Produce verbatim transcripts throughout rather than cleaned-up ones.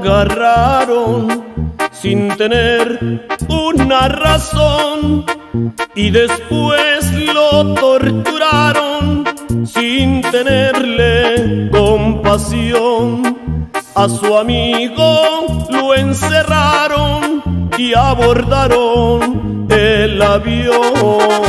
agarraron sin tener una razón y después lo torturaron sin tenerle compasión. A su amigo lo encerraron y abordaron el avión.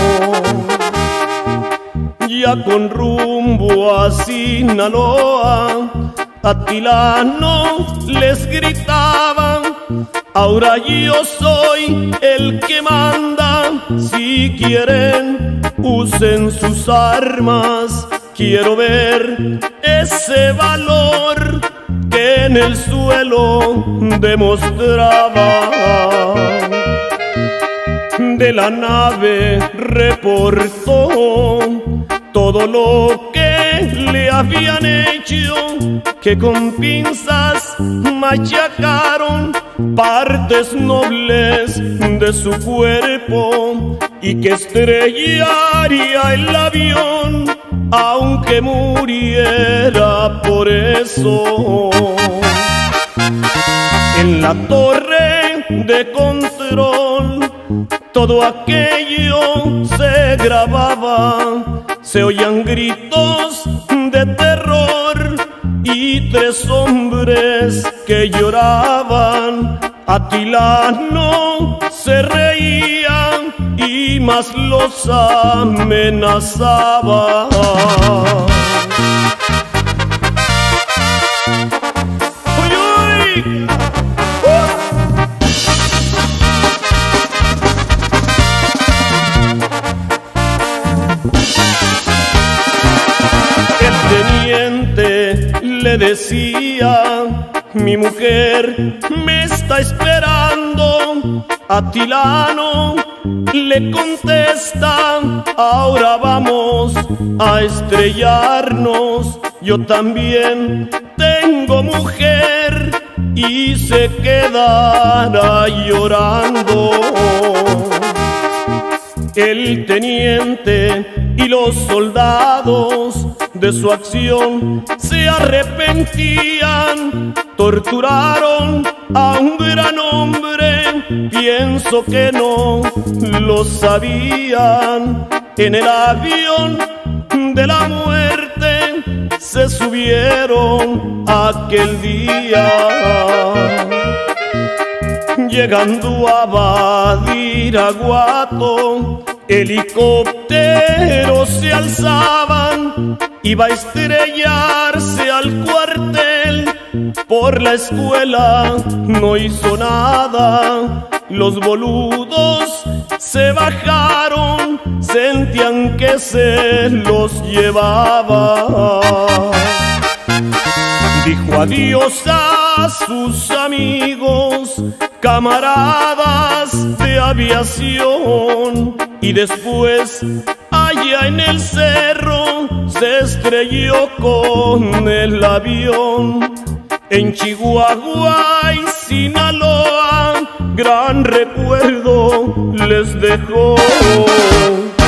Ya con rumbo a Sinaloa, Atilano les gritaba: ahora yo soy el que manda, si quieren usen sus armas. Quiero ver ese valor que en el suelo demostraba. De la nave reportó todo lo que le habían hecho, que con pinzas machacaron partes nobles de su cuerpo y que estrellaría el avión aunque muriera por eso. En la torre de control todo aquello se grababa, se oían gritos de terror y tres hombres que lloraban. Atilano se reía y más los amenazaba. ¡Uy, uy! El teniente le decía: mi mujer me está esperando. Atilano le contesta: ahora vamos a estrellarnos. Yo también tengo mujer. Y se quedará llorando. El teniente y los soldados de su acción se arrepentían. Torturaron a un gran hombre, pienso que no lo sabían. En el avión de la muerte se subieron aquel día. Llegando a Badiraguato, helicópteros se alzaban. Iba a estrellarse al cuartel. Por la escuela no hizo nada. Los boludos se bajaron, sentían que se los llevaba. Dijo adiós a sus amigos, camaradas de aviación, y después allá en el cerro se estrelló con el avión. En Chihuahua y Sinaloa gran recuerdo les dejó.